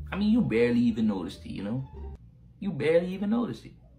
I mean, you barely even noticed it, you know? You barely even noticed it.